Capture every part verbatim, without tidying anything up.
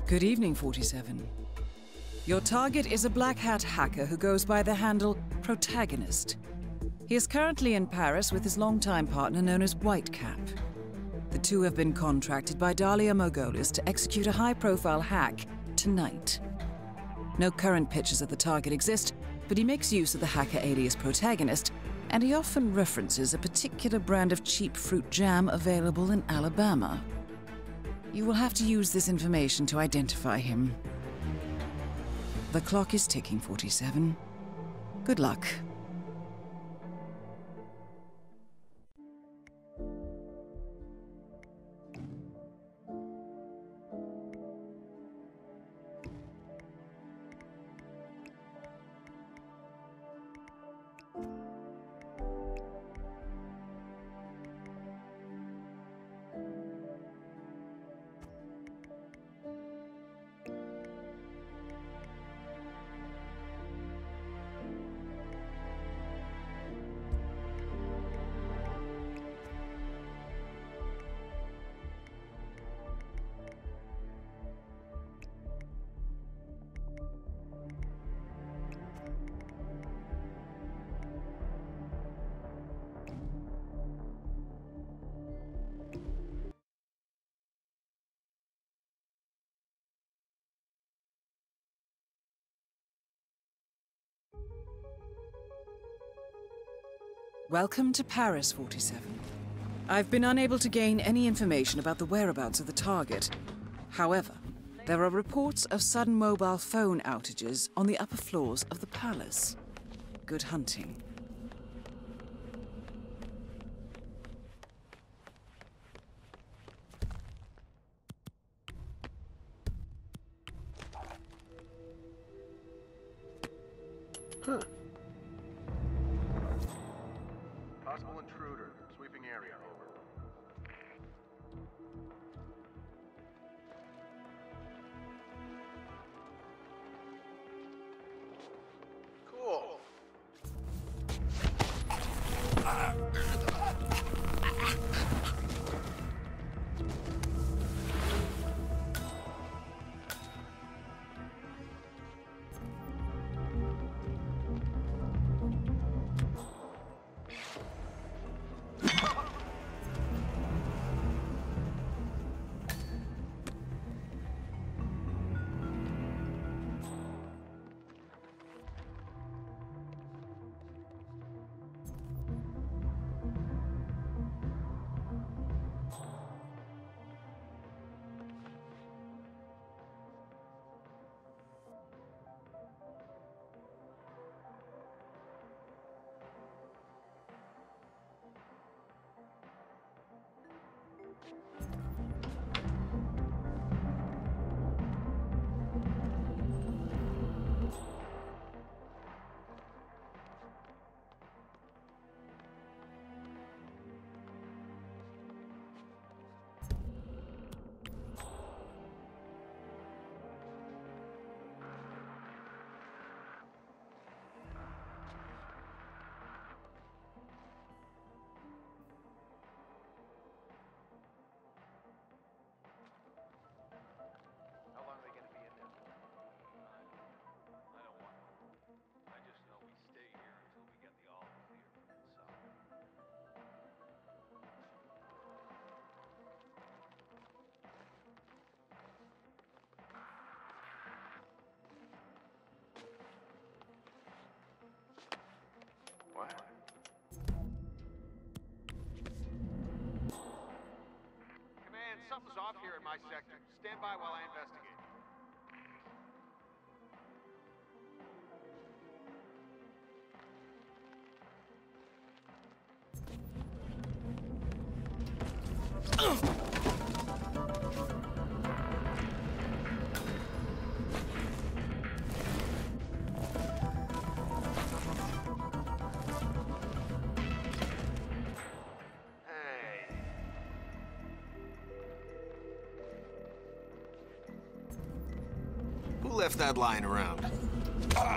Good evening, forty-seven. Your target is a Black Hat hacker who goes by the handle Protagonist. He is currently in Paris with his longtime partner known as Whitecap. The two have been contracted by Dalia Margolis to execute a high-profile hack tonight. No current pictures of the target exist, but he makes use of the hacker alias Protagonist, and he often references a particular brand of cheap fruit jam available in Alabama. You will have to use this information to identify him. The clock is ticking, forty-seven. Good luck. Welcome to Paris, forty-seven. I've been unable to gain any information about the whereabouts of the target. However, there are reports of sudden mobile phone outages on the upper floors of the palace. Good hunting. Huh. Possible intruder. Sweeping area, over. Cool. What? Command, something's off here in my sector. Stand by while I investigate. Who left that lying around? Ah.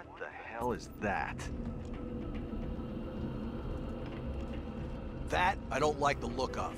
What the hell is that? That I don't like the look of.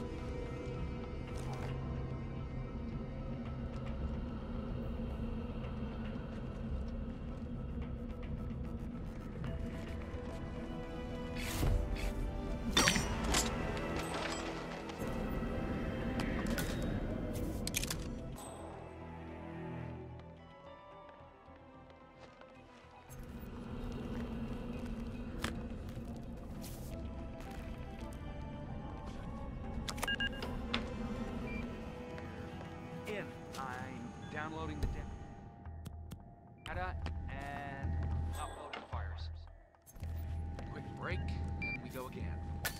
I'm downloading the data and uploading files. Quick break, then we go again.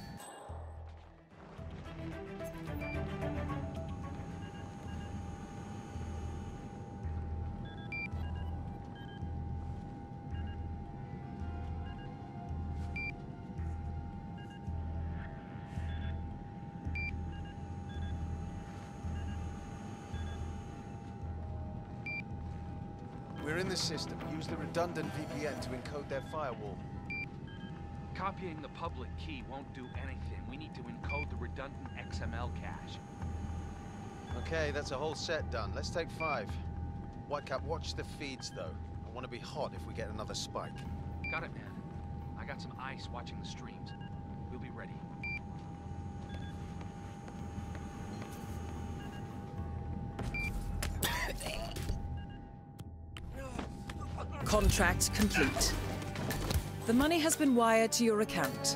We're in the system. Use the redundant V P N to encode their firewall. Copying the public key won't do anything. We need to encode the redundant X M L cache. Okay, that's a whole set done. Let's take five. Whitecap, watch the feeds, though. I want to be hot if we get another spike. Got it, man. I got some ice watching the streams. We'll be ready. Contract complete. The money has been wired to your account.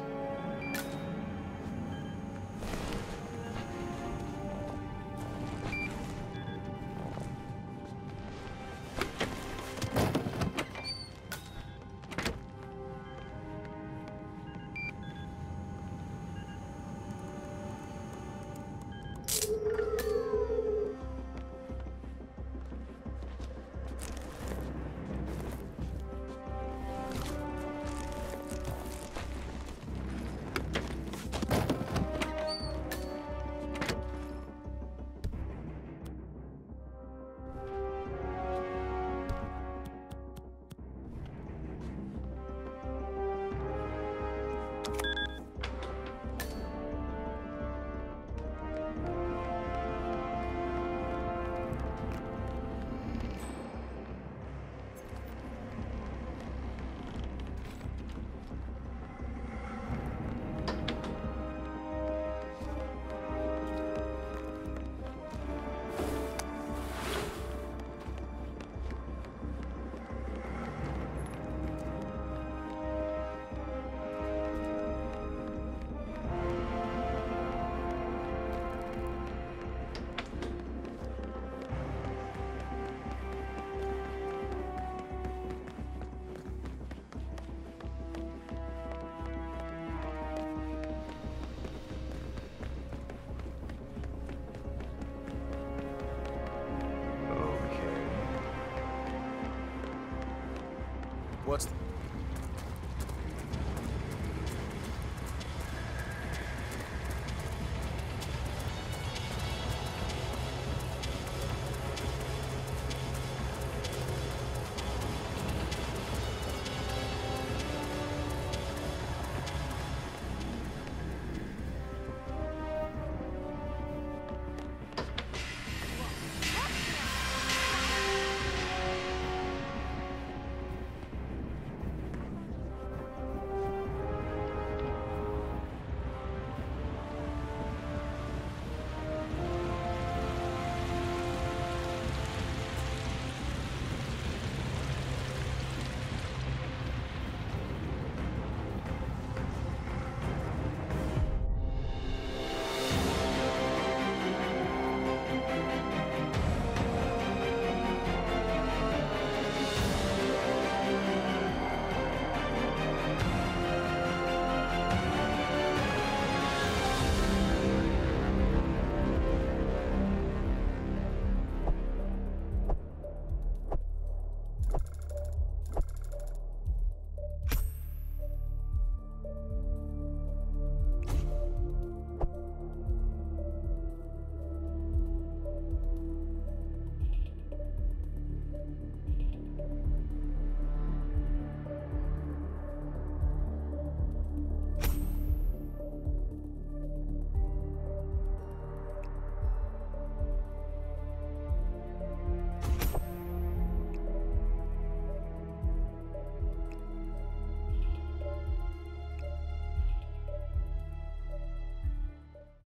What's the...